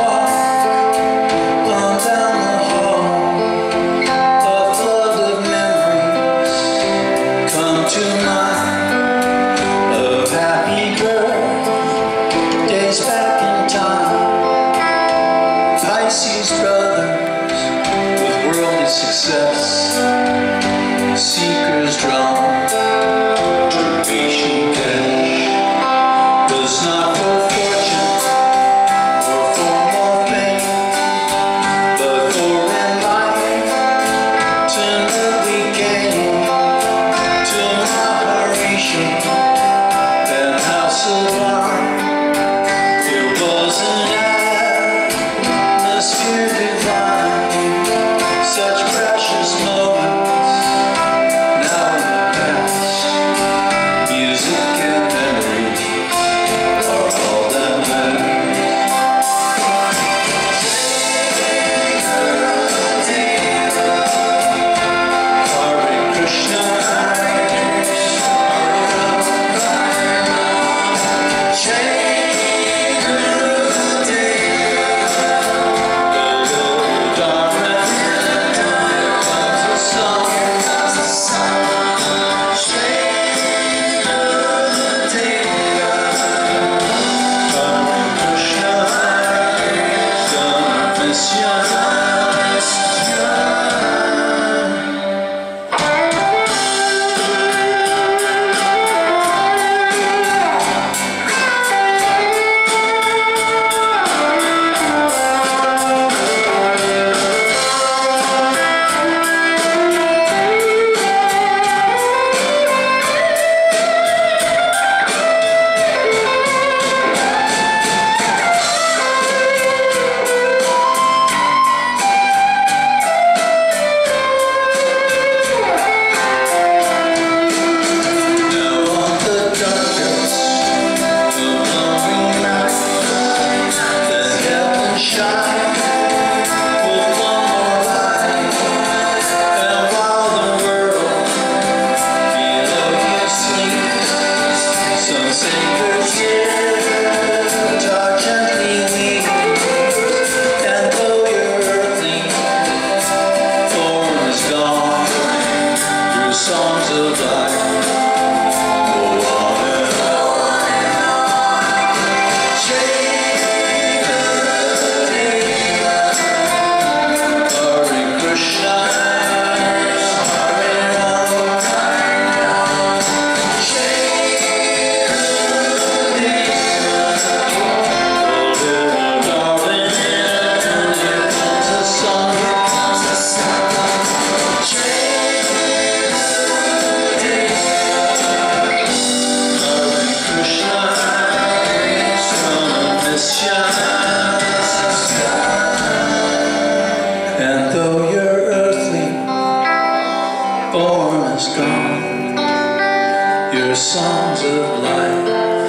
Success, seekers drawn to patient cash, was not for fortune or for more fame, but for enlightenment we gain to moderation and house of art. It was an atmosphere divine, such precious moments now in the past. Music and memories are all that matters. Hare Krishna, songs of life go on and on. Jai Hare Krishna, Hare Rama, Jai oh little darling, here comes the sun, and though your earthly form is gone, your songs of life